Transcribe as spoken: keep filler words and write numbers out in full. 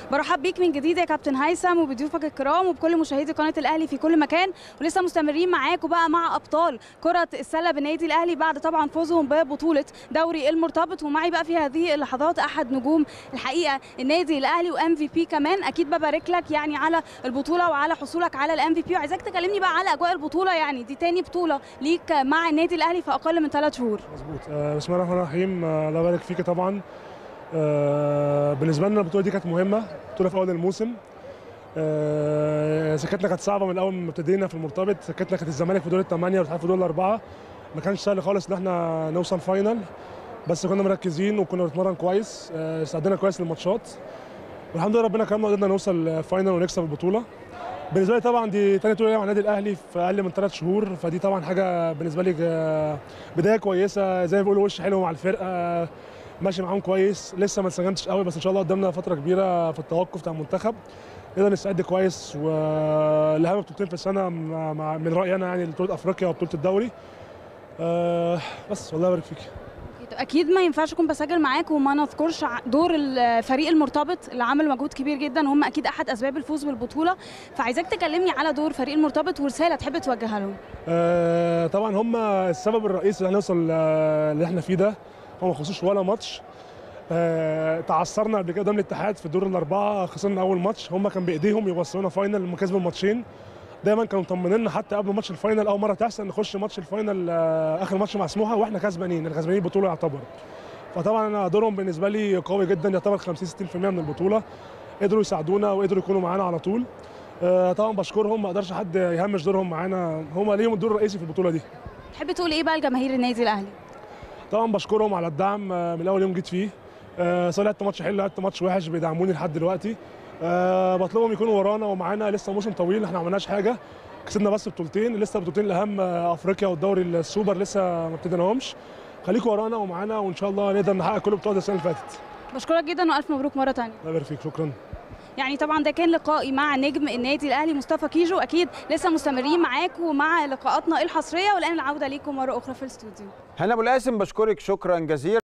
برحب بيك من جديد يا كابتن هيثم وبضيوفك الكرام وبكل مشاهدي قناه الاهلي في كل مكان، ولسه مستمرين معاكم بقى مع ابطال كره السله بالنادي الاهلي بعد طبعا فوزهم ببطوله دوري المرتبط. ومعي بقى في هذه اللحظات احد نجوم الحقيقه النادي الاهلي وام في بي كمان. اكيد ببارك لك يعني على البطوله وعلى حصولك على الام في بي، وعايزاك تكلمني بقى على اجواء البطوله. يعني دي تاني بطوله ليك مع النادي الاهلي في اقل من ثلاث شهور. مظبوط. آه بسم الله الرحمن الرحيم. آه الله يبارك فيك. طبعا آه بالنسبه لنا البطوله دي كانت مهمه، بطوله في اول الموسم. آه سكتنا كانت صعبه من اول ما ابتدينا في المرتبط. سكتنا كانت الزمالك في دور الثمانيه والاتحاد في دور الاربعه، ما كانش سهل خالص ان احنا نوصل فاينل، بس كنا مركزين وكنا بنتمرن كويس. آه استعدينا كويس للماتشات والحمد لله ربنا كرمنا وقدرنا نوصل فاينل ونكسب البطوله. بالنسبه لي طبعا دي تاني بطوله مع النادي الاهلي في اقل من ثلاث شهور، فدي طبعا حاجه بالنسبه لي بدايه كويسه. زي ما بيقولوا وش حلو مع الفرقه، ماشي معاهم كويس. لسه ما اتسجنتش قوي، بس ان شاء الله قدامنا فتره كبيره في التوقف بتاع المنتخب نقدر نستعد كويس. والاهم بطولتين في السنه مع من رايي انا يعني بطوله افريقيا وبطوله الدوري. أه بس والله يبارك فيك. اكيد ما ينفعش اكون بسجل معاك وما نذكرش دور الفريق المرتبط اللي عمل مجهود كبير جدا، هم اكيد احد اسباب الفوز بالبطوله. فعايزاك تكلمني على دور فريق المرتبط ورساله تحب توجهها لهم. أه طبعا هم السبب الرئيسي اللي هنوصل اللي احنا فيه ده، هم ما خسروش ولا ماتش. أه تعثرنا قبل كده قدام الاتحاد في دور الاربعه، خسرنا اول ماتش. هم كان بايديهم يوصلونا فاينل لما كسبوا الماتشين. دايما كانوا مطمنيننا حتى قبل ماتش الفاينل، اول مره تحصل نخش ماتش الفاينل آه اخر ماتش مع سموحه واحنا كسبانين، الكسبانين البطوله يعتبر. فطبعا انا دورهم بالنسبه لي قوي جدا، يعتبر خمسين ستين بالمية من البطوله. قدروا يساعدونا وقدروا يكونوا معانا على طول. آه طبعا بشكرهم، ما اقدرش حد يهمش دورهم معانا، هم ليهم الدور الرئيسي في البطوله دي. تحب تقول ايه بقى لجماهير النادي الاهلي؟ طبعا بشكرهم على الدعم من اول يوم جيت فيه. آه سواء لعبت ماتش حلو لعبت ماتش وحش بيدعموني لحد دلوقتي. أه بطلبهم يكونوا ورانا ومعانا، لسه موسم طويل، احنا ما عملناش حاجه، كسبنا بس بطولتين، لسه البطولتين الاهم افريقيا والدوري السوبر لسه ما ابتديناهمش. خليكم ورانا ومعانا وان شاء الله نقدر نحقق كل بطولات السنه اللي فاتت. بشكرك جدا والف مبروك مره ثانيه. الله يبارك فيك. شكرا. يعني طبعا ده كان لقائي مع نجم النادي الاهلي مصطفى كيجو. اكيد لسه مستمرين معاكم ومع لقاءاتنا الحصريه، والان العوده ليكم مره اخرى في الاستوديو. هنا ابو القاسم بشكرك شكرا جزيلا.